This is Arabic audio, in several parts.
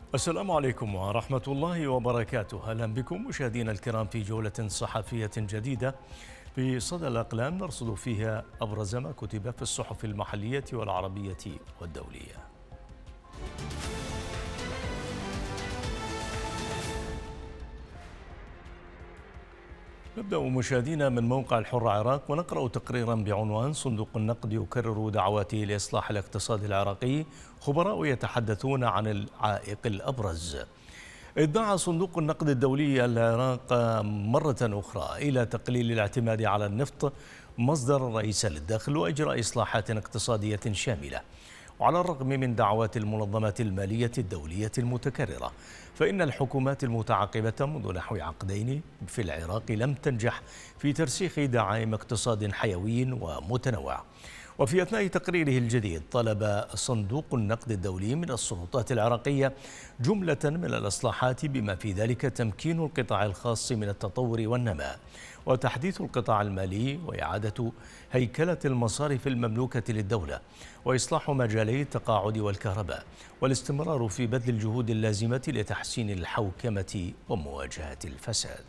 السلام عليكم ورحمة الله وبركاته. أهلا بكم مشاهدينا الكرام في جولة صحفية جديدة في صدى الأقلام نرصد فيها أبرز ما كتب في الصحف المحلية والعربية والدولية. نبدأ مشاهدينا من موقع الحر عراق ونقرأ تقريرا بعنوان صندوق النقد يكرر دعواته لإصلاح الاقتصاد العراقي، خبراء يتحدثون عن العائق الأبرز. ادعى صندوق النقد الدولي العراق مرة أخرى إلى تقليل الاعتماد على النفط مصدر رئيسا للدخل وإجراء إصلاحات اقتصادية شاملة. وعلى الرغم من دعوات المنظمات المالية الدولية المتكررة، فإن الحكومات المتعاقبة منذ نحو عقدين في العراق لم تنجح في ترسيخ دعائم اقتصاد حيوي ومتنوع. وفي أثناء تقريره الجديد طلب صندوق النقد الدولي من السلطات العراقية جملة من الإصلاحات بما في ذلك تمكين القطاع الخاص من التطور والنماء، وتحديث القطاع المالي، وإعادة هيكلة المصارف المملوكة للدولة، وإصلاح مجالي التقاعد والكهرباء، والاستمرار في بذل الجهود اللازمة لتحسين الحوكمة ومواجهة الفساد.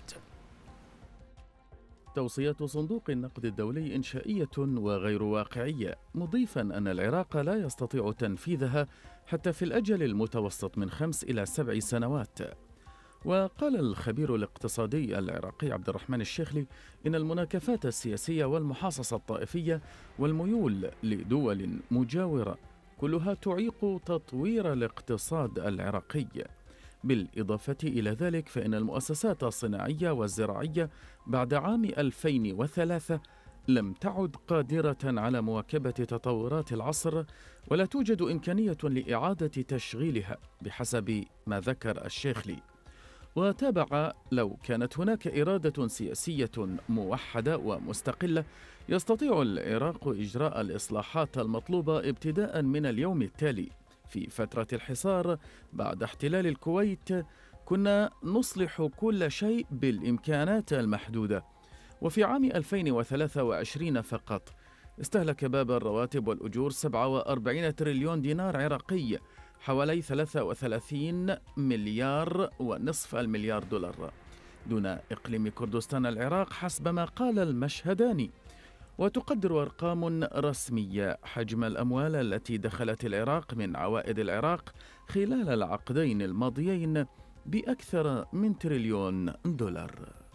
توصية صندوق النقد الدولي إنشائية وغير واقعية، مضيفا أن العراق لا يستطيع تنفيذها حتى في الأجل المتوسط من 5 إلى 7 سنوات. وقال الخبير الاقتصادي العراقي عبد الرحمن الشيخلي إن المناكفات السياسية والمحاصصة الطائفية والميول لدول مجاورة كلها تعيق تطوير الاقتصاد العراقي. بالإضافة إلى ذلك فإن المؤسسات الصناعية والزراعية بعد عام 2003 لم تعد قادرة على مواكبة تطورات العصر، ولا توجد إمكانية لإعادة تشغيلها بحسب ما ذكر الشيخلي. وتابع: لو كانت هناك إرادة سياسية موحدة ومستقلة يستطيع العراق إجراء الإصلاحات المطلوبة ابتداء من اليوم التالي. في فترة الحصار بعد احتلال الكويت كنا نصلح كل شيء بالإمكانات المحدودة، وفي عام 2023 فقط استهلك باب الرواتب والأجور 47 تريليون دينار عراقي، حوالي 33 مليار ونصف المليار دولار، دون إقليم كردستان العراق حسب ما قال المشهداني. وتقدر أرقام رسمية حجم الأموال التي دخلت العراق من عوائد العراق خلال العقدين الماضيين بأكثر من تريليون دولار.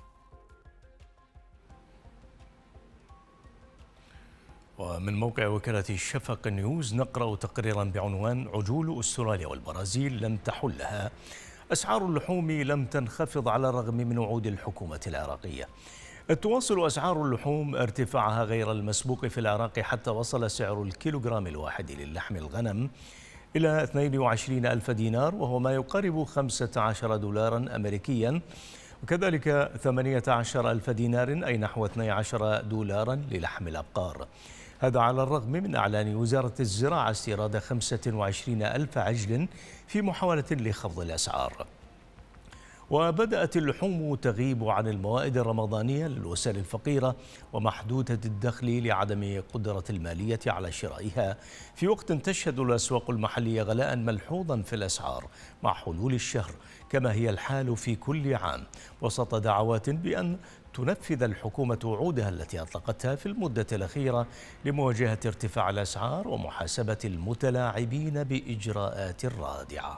ومن موقع وكالة الشفق نيوز نقرأ تقريرا بعنوان عجول أستراليا والبرازيل لم تحلها، أسعار اللحوم لم تنخفض على الرغم من وعود الحكومة العراقية. تواصل أسعار اللحوم ارتفاعها غير المسبوق في العراق، حتى وصل سعر الكيلوغرام الواحد للحم الغنم إلى 22 ألف دينار، وهو ما يقارب 15 دولارا أمريكيا، وكذلك 18 ألف دينار أي نحو 12 دولارا للحم الأبقار. هذا على الرغم من إعلان وزارة الزراعة استيراد 25 ألف عجل في محاولة لخفض الأسعار. وبدأت اللحوم تغيب عن الموائد الرمضانية للأسر الفقيرة ومحدودة الدخل لعدم قدرة المالية على شرائها، في وقت تشهد الأسواق المحلية غلاء ملحوظا في الأسعار مع حلول الشهر، كما هي الحال في كل عام، وسط دعوات بأن تنفذ الحكومة وعودها التي أطلقتها في المدة الأخيرة لمواجهة ارتفاع الأسعار ومحاسبة المتلاعبين بإجراءات رادعة.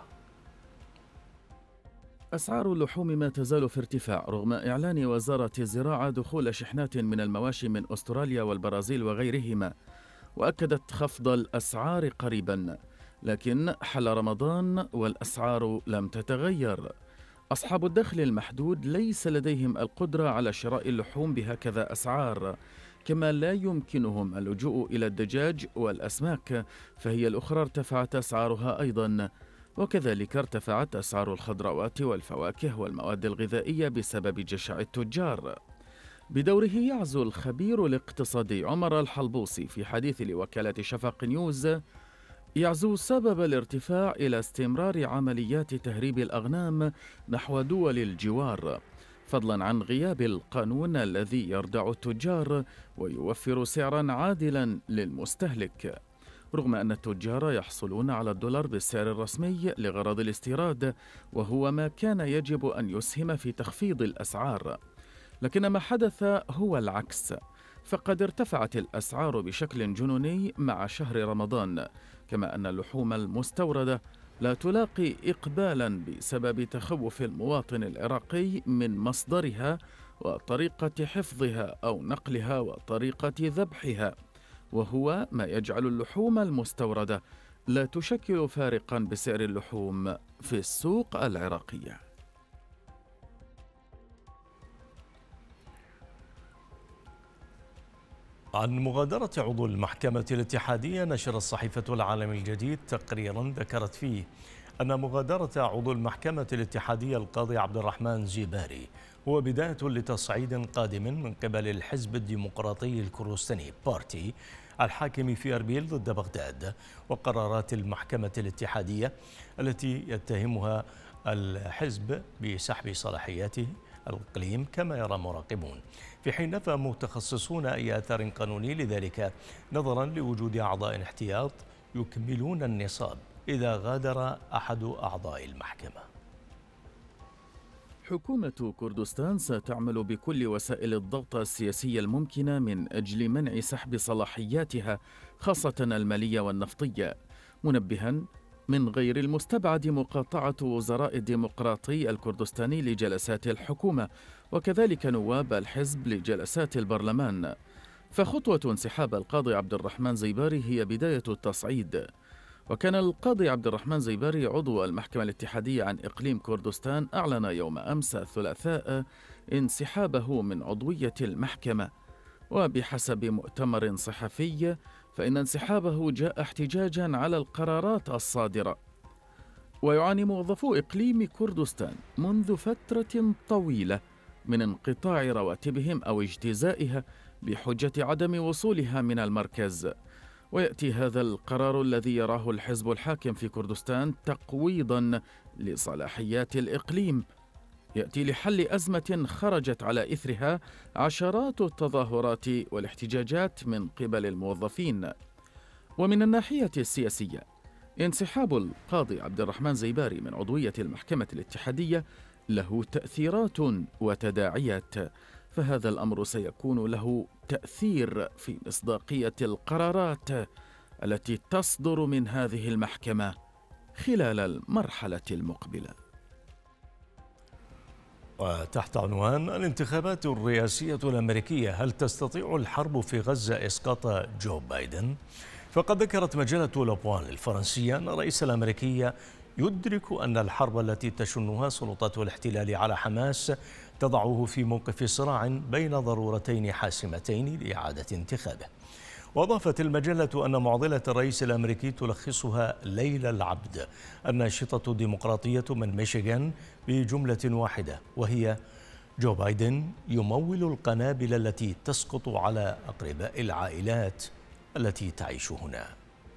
أسعار اللحوم ما تزال في ارتفاع رغم إعلان وزارة الزراعة دخول شحنات من المواشي من أستراليا والبرازيل وغيرهما، وأكدت خفض الأسعار قريبا، لكن حل رمضان والأسعار لم تتغير. أصحاب الدخل المحدود ليس لديهم القدرة على شراء اللحوم بهكذا أسعار، كما لا يمكنهم اللجوء إلى الدجاج والأسماك، فهي الأخرى ارتفعت أسعارها أيضا، وكذلك ارتفعت أسعار الخضروات والفواكه والمواد الغذائية بسبب جشع التجار. بدوره يعزو الخبير الاقتصادي عمر الحلبوسي في حديث لوكالة شفق نيوز يعزو سبب الارتفاع إلى استمرار عمليات تهريب الأغنام نحو دول الجوار، فضلا عن غياب القانون الذي يردع التجار ويوفر سعرا عادلا للمستهلك. رغم أن التجار يحصلون على الدولار بالسعر الرسمي لغرض الاستيراد، وهو ما كان يجب أن يسهم في تخفيض الأسعار. لكن ما حدث هو العكس، فقد ارتفعت الأسعار بشكل جنوني مع شهر رمضان، كما أن اللحوم المستوردة لا تلاقي إقبالا بسبب تخوف المواطن العراقي من مصدرها وطريقة حفظها أو نقلها وطريقة ذبحها، وهو ما يجعل اللحوم المستوردة لا تشكل فارقا بسعر اللحوم في السوق العراقية. عن مغادرة عضو المحكمة الاتحادية، نشر الصحيفة العالم الجديد تقريرا ذكرت فيه أن مغادرة عضو المحكمة الاتحادية القاضي عبد الرحمن زيباري هو بداية لتصعيد قادم من قبل الحزب الديمقراطي الكردستاني بارتي الحاكم في أربيل ضد بغداد، وقرارات المحكمة الاتحادية التي يتهمها الحزب بسحب صلاحياته الإقليم كما يرى مراقبون، في حين نفى متخصصون أي أثر قانوني لذلك نظرا لوجود أعضاء احتياط يكملون النصاب إذا غادر أحد أعضاء المحكمة. حكومة كردستان ستعمل بكل وسائل الضغط السياسية الممكنة من أجل منع سحب صلاحياتها خاصة المالية والنفطية، منبها من غير المستبعد مقاطعة وزراء الديمقراطي الكردستاني لجلسات الحكومة وكذلك نواب الحزب لجلسات البرلمان. فخطوة انسحاب القاضي عبد الرحمن زيباري هي بداية التصعيد. وكان القاضي عبد الرحمن زيباري عضو المحكمة الاتحادية عن إقليم كردستان أعلن يوم أمس الثلاثاء انسحابه من عضوية المحكمة، وبحسب مؤتمر صحفي فإن انسحابه جاء احتجاجا على القرارات الصادرة. ويعاني موظفو إقليم كردستان منذ فترة طويلة من انقطاع رواتبهم أو اجتزائها بحجة عدم وصولها من المركز، ويأتي هذا القرار الذي يراه الحزب الحاكم في كردستان تقويضا لصلاحيات الإقليم، يأتي لحل أزمة خرجت على إثرها عشرات التظاهرات والاحتجاجات من قبل الموظفين. ومن الناحية السياسية، انسحاب القاضي عبد الرحمن زيباري من عضوية المحكمة الاتحادية له تأثيرات وتداعيات، فهذا الأمر سيكون له تأثير في مصداقية القرارات التي تصدر من هذه المحكمة خلال المرحلة المقبلة. وتحت عنوان الانتخابات الرئاسية الأمريكية، هل تستطيع الحرب في غزة إسقاط جو بايدن؟ فقد ذكرت مجلة لوبوان الفرنسية أن الرئيس الأمريكي يدرك أن الحرب التي تشنها سلطات الاحتلال على حماس تضعه في موقف صراع بين ضرورتين حاسمتين لإعادة انتخابه. وأضافت المجلة أن معضلة الرئيس الأمريكي تلخصها ليلى العبد الناشطة الديمقراطية من ميشيغان بجملة واحدة، وهي: جو بايدن يمول القنابل التي تسقط على أقرباء العائلات التي تعيش هنا.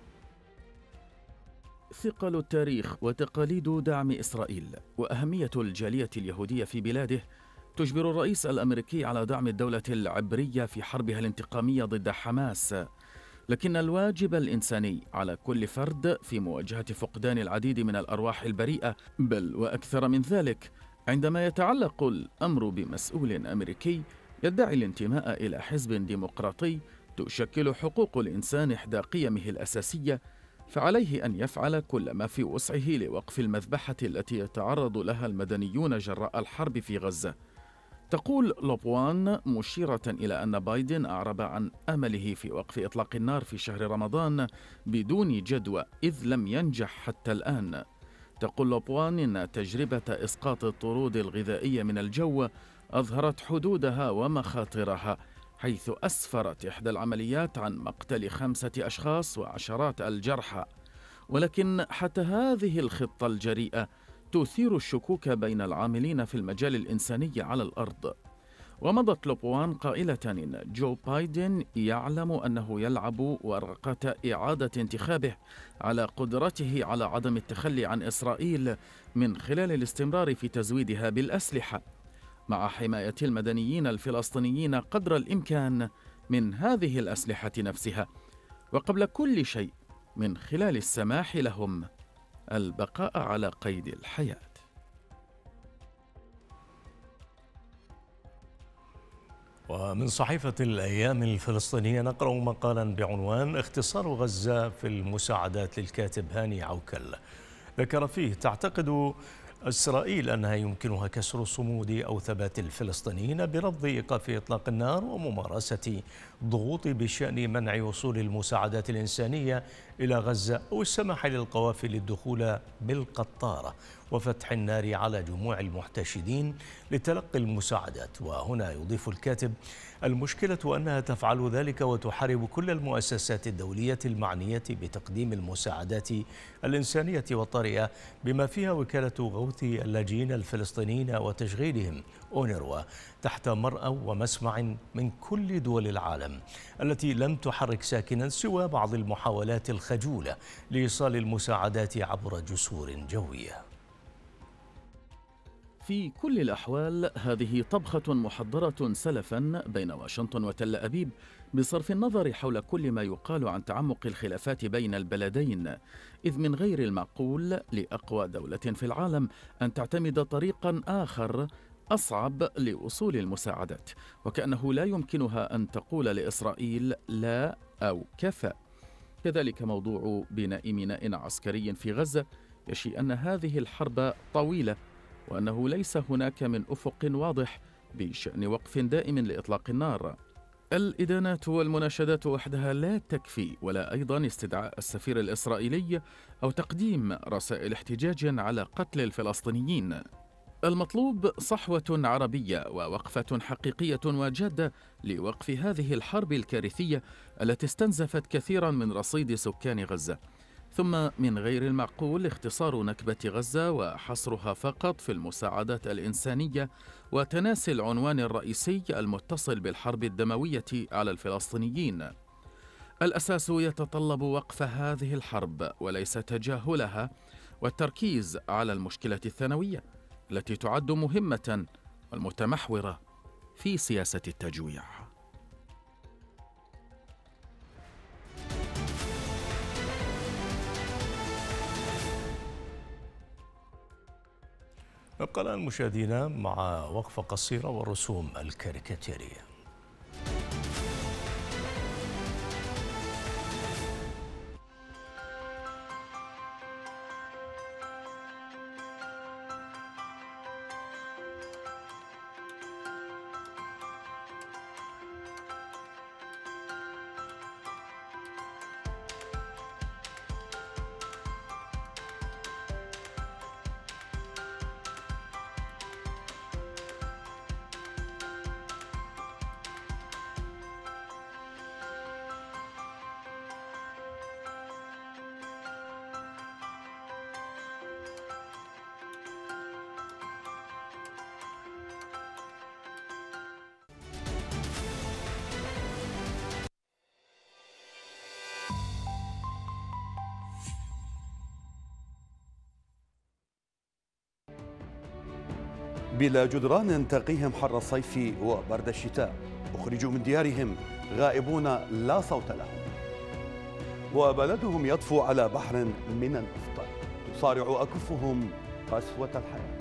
ثقل التاريخ وتقاليد دعم إسرائيل وأهمية الجالية اليهودية في بلاده تجبر الرئيس الأمريكي على دعم الدولة العبرية في حربها الانتقامية ضد حماس، لكن الواجب الإنساني على كل فرد في مواجهة فقدان العديد من الأرواح البريئة، بل وأكثر من ذلك عندما يتعلق الأمر بمسؤول أمريكي يدعي الانتماء إلى حزب ديمقراطي تشكل حقوق الإنسان إحدى قيمه الأساسية، فعليه أن يفعل كل ما في وسعه لوقف المذبحة التي يتعرض لها المدنيون جراء الحرب في غزة. تقول لوبوان مشيرة إلى أن بايدن أعرب عن أمله في وقف إطلاق النار في شهر رمضان بدون جدوى إذ لم ينجح حتى الآن. تقول لوبوان إن تجربة إسقاط الطرود الغذائية من الجو أظهرت حدودها ومخاطرها، حيث أسفرت إحدى العمليات عن مقتل 5 أشخاص وعشرات الجرحى، ولكن حتى هذه الخطة الجريئة تثير الشكوك بين العاملين في المجال الإنساني على الأرض. ومضت لوبوان قائلة إن جو بايدن يعلم أنه يلعب ورقة إعادة انتخابه على قدرته على عدم التخلي عن إسرائيل من خلال الاستمرار في تزويدها بالأسلحة، مع حماية المدنيين الفلسطينيين قدر الإمكان من هذه الأسلحة نفسها. وقبل كل شيء، من خلال السماح لهم البقاء على قيد الحياة. ومن صحيفة الأيام الفلسطينية نقرأ مقالا بعنوان اختصار غزة في المساعدات للكاتب هاني عوكل. ذكر فيه: تعتقد إسرائيل أنها يمكنها كسر صمود أو ثبات الفلسطينيين برفض إيقاف إطلاق النار وممارسة ضغوط بشأن منع وصول المساعدات الإنسانية إلى غزة، أو السماح للقوافل الدخول بالقطارة وفتح النار على جموع المحتشدين لتلقي المساعدات. وهنا يضيف الكاتب: المشكلة أنها تفعل ذلك وتحارب كل المؤسسات الدولية المعنية بتقديم المساعدات الإنسانية والطارئة، بما فيها وكالة غوث اللاجئين الفلسطينيين وتشغيلهم أونروا، تحت مرأى ومسمع من كل دول العالم التي لم تحرك ساكنا سوى بعض المحاولات الخجولة لإيصال المساعدات عبر جسور جوية. في كل الأحوال هذه طبخة محضرة سلفا بين واشنطن وتل أبيب، بصرف النظر حول كل ما يقال عن تعمق الخلافات بين البلدين، إذ من غير المعقول لأقوى دولة في العالم أن تعتمد طريقا آخر أصعب لوصول المساعدات، وكأنه لا يمكنها أن تقول لإسرائيل لا أو كفى. كذلك موضوع بناء ميناء عسكري في غزة يشي أن هذه الحرب طويلة، وأنه ليس هناك من أفق واضح بشأن وقف دائم لإطلاق النار. الإدانات والمناشدات وحدها لا تكفي، ولا أيضا استدعاء السفير الإسرائيلي أو تقديم رسائل احتجاج على قتل الفلسطينيين. المطلوب صحوة عربية ووقفة حقيقية وجادة لوقف هذه الحرب الكارثية التي استنزفت كثيرا من رصيد سكان غزة. ثم من غير المعقول اختصار نكبة غزة وحصرها فقط في المساعدات الإنسانية وتناسي العنوان الرئيسي المتصل بالحرب الدموية على الفلسطينيين. الأساس يتطلب وقف هذه الحرب وليس تجاهلها، والتركيز على المشكلة الثانوية التي تعد مهمة والمتمحورة في سياسة التجويع. نبقى الآن مشاهدينا مع وقفة قصيرة والرسوم الكاريكاتيرية. بلا جدران تقيهم حر الصيف وبرد الشتاء، أخرجوا من ديارهم غائبون لا صوت لهم، وبلدهم يطفو على بحر من النفط، تصارع أكفهم قسوة الحياة.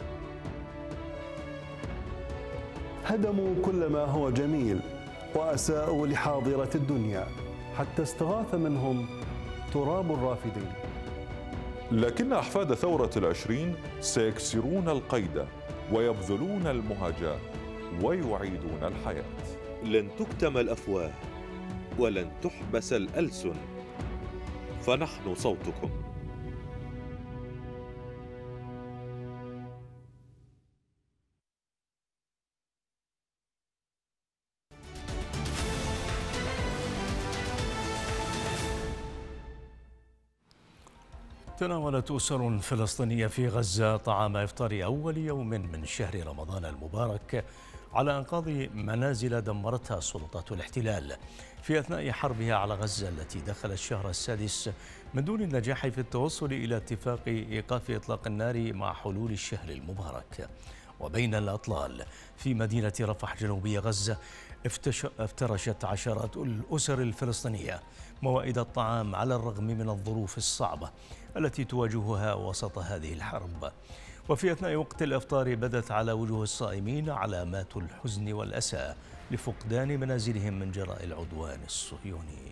هدموا كل ما هو جميل وأساءوا لحاضرة الدنيا حتى استغاث منهم تراب الرافدين. لكن أحفاد ثورة العشرين سيكسرون القيد ويبذلون المهاجة ويعيدون الحياة. لن تكتم الأفواه ولن تحبس الألسن، فنحن صوتكم. تناولت أسر فلسطينية في غزة طعام إفطار أول يوم من شهر رمضان المبارك على أنقاض منازل دمرتها سلطات الاحتلال في أثناء حربها على غزة التي دخل الشهر السادس من دون النجاح في التوصل إلى اتفاق إيقاف إطلاق النار مع حلول الشهر المبارك. وبين الأطلال في مدينة رفح جنوبي غزة افترشت عشرات الأسر الفلسطينية موائد الطعام على الرغم من الظروف الصعبة التي تواجهها وسط هذه الحرب. وفي أثناء وقت الإفطار بدت على وجوه الصائمين علامات الحزن والأسى لفقدان منازلهم من جراء العدوان الصهيوني.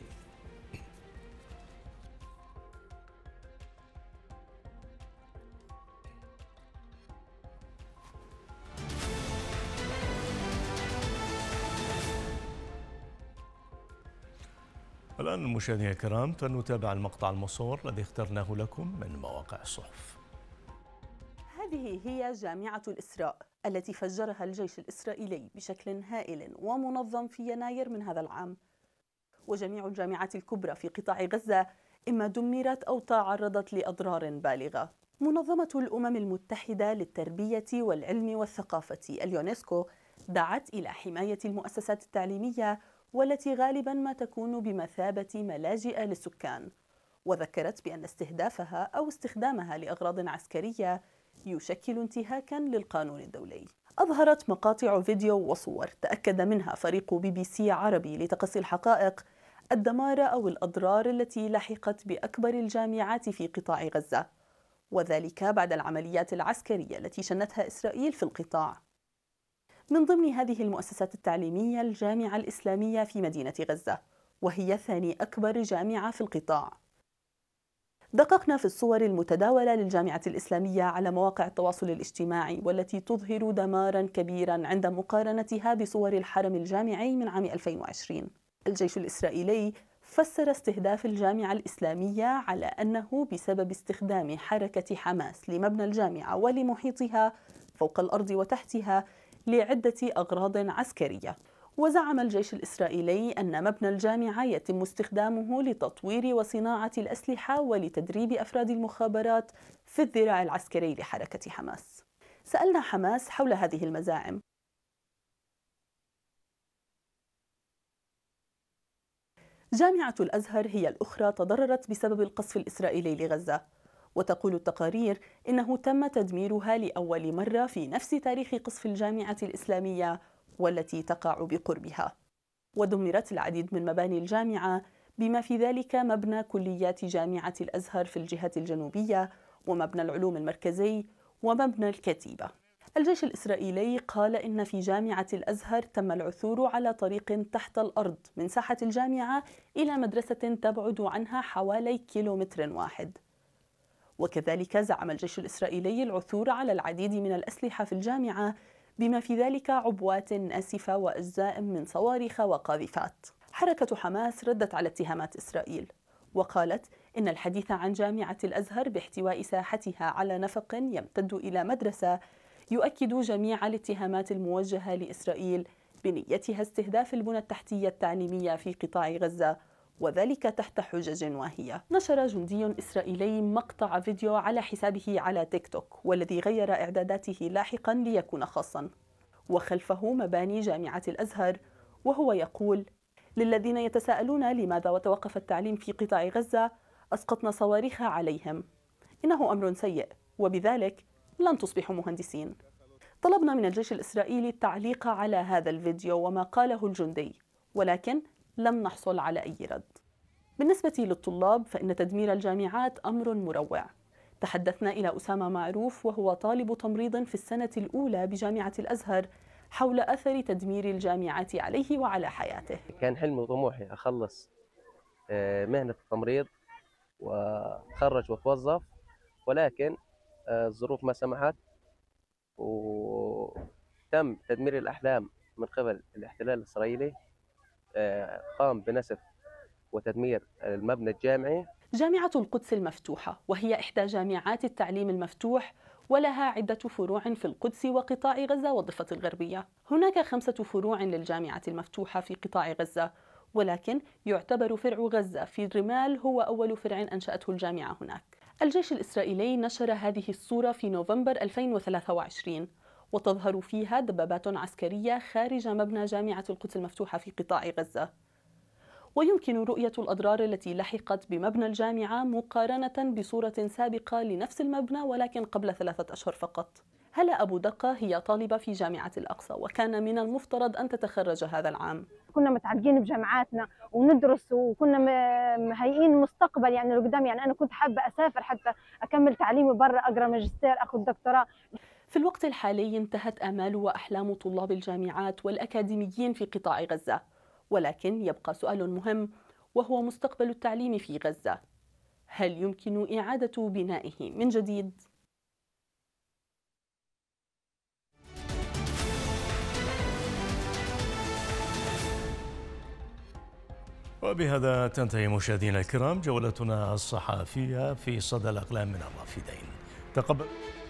الآن مشاهدينا الكرام فنتابع المقطع المصور الذي اخترناه لكم من مواقع الصحف. هذه هي جامعة الإسراء التي فجرها الجيش الإسرائيلي بشكل هائل ومنظم في يناير من هذا العام. وجميع الجامعات الكبرى في قطاع غزة إما دمرت أو تعرضت لأضرار بالغة. منظمة الأمم المتحدة للتربية والعلم والثقافة اليونسكو دعت إلى حماية المؤسسات التعليمية والتي غالبا ما تكون بمثابة ملاجئ للسكان، وذكرت بأن استهدافها أو استخدامها لأغراض عسكرية يشكل انتهاكا للقانون الدولي. أظهرت مقاطع فيديو وصور تأكد منها فريق BBC عربي لتقصي الحقائق الدمار أو الأضرار التي لحقت بأكبر الجامعات في قطاع غزة، وذلك بعد العمليات العسكرية التي شنتها إسرائيل في القطاع. من ضمن هذه المؤسسات التعليمية الجامعة الإسلامية في مدينة غزة، وهي ثاني أكبر جامعة في القطاع. دققنا في الصور المتداولة للجامعة الإسلامية على مواقع التواصل الاجتماعي والتي تظهر دماراً كبيراً عند مقارنتها بصور الحرم الجامعي من عام 2020. الجيش الإسرائيلي فسر استهداف الجامعة الإسلامية على أنه بسبب استخدام حركة حماس لمبنى الجامعة ولمحيطها فوق الأرض وتحتها لعدة أغراض عسكرية. وزعم الجيش الإسرائيلي أن مبنى الجامعة يتم استخدامه لتطوير وصناعة الأسلحة ولتدريب أفراد المخابرات في الذراع العسكري لحركة حماس. سألنا حماس حول هذه المزاعم. جامعة الأزهر هي الأخرى تضررت بسبب القصف الإسرائيلي لغزة، وتقول التقارير إنه تم تدميرها لأول مرة في نفس تاريخ قصف الجامعة الإسلامية والتي تقع بقربها. ودمرت العديد من مباني الجامعة بما في ذلك مبنى كليات جامعة الأزهر في الجهة الجنوبية ومبنى العلوم المركزي ومبنى الكتيبة. الجيش الإسرائيلي قال إن في جامعة الأزهر تم العثور على طريق تحت الأرض من ساحة الجامعة إلى مدرسة تبعد عنها حوالي كيلومتر واحد. وكذلك زعم الجيش الإسرائيلي العثور على العديد من الأسلحة في الجامعة بما في ذلك عبوات ناسفة وأجزاء من صواريخ وقاذفات. حركة حماس ردت على اتهامات إسرائيل وقالت إن الحديث عن جامعة الأزهر باحتواء ساحتها على نفق يمتد إلى مدرسة يؤكد جميع الاتهامات الموجهة لإسرائيل بنيتها استهداف البنى التحتية التعليمية في قطاع غزة، وذلك تحت حجج واهية. نشر جندي إسرائيلي مقطع فيديو على حسابه على تيك توك والذي غير إعداداته لاحقا ليكون خاصا، وخلفه مباني جامعة الأزهر وهو يقول: للذين يتساءلون لماذا وتوقف التعليم في قطاع غزة أسقطنا صواريخ عليهم، إنه أمر سيء وبذلك لن تصبحوا مهندسين. طلبنا من الجيش الإسرائيلي التعليق على هذا الفيديو وما قاله الجندي، ولكن لم نحصل على أي رد. بالنسبة للطلاب فإن تدمير الجامعات أمر مروع. تحدثنا إلى أسامة معروف وهو طالب تمريض في السنة الأولى بجامعة الأزهر حول أثر تدمير الجامعات عليه وعلى حياته. كان حلمي وطموحي أخلص مهنة التمريض وأتخرج وأتوظف، ولكن الظروف ما سمحت وتم تدمير الأحلام من قبل الاحتلال الإسرائيلي. قام بنسف وتدمير المبنى الجامعي. جامعة القدس المفتوحة وهي إحدى جامعات التعليم المفتوح ولها عدة فروع في القدس وقطاع غزة والضفة الغربية. هناك 5 فروع للجامعة المفتوحة في قطاع غزة، ولكن يعتبر فرع غزة في الرمال هو أول فرع أنشأته الجامعة هناك. الجيش الإسرائيلي نشر هذه الصورة في نوفمبر 2023 وتظهر فيها دبابات عسكرية خارج مبنى جامعة القدس المفتوحة في قطاع غزة. ويمكن رؤية الأضرار التي لحقت بمبنى الجامعة مقارنة بصورة سابقة لنفس المبنى ولكن قبل 3 أشهر فقط. هلا أبو دقة هي طالبة في جامعة الأقصى، وكان من المفترض أن تتخرج هذا العام. كنا متعلقين بجامعاتنا وندرس، وكنا مهيئين مستقبل يعني لقدام. يعني أنا كنت حابة أسافر حتى أكمل تعليمي برا، أقرأ ماجستير، أخذ دكتوراه. في الوقت الحالي انتهت آمال وأحلام طلاب الجامعات والأكاديميين في قطاع غزة، ولكن يبقى سؤال مهم وهو مستقبل التعليم في غزة. هل يمكن إعادة بنائه من جديد؟ وبهذا تنتهي مشاهدينا الكرام جولتنا الصحفية في صدى الأقلام من الرافدين. تقبل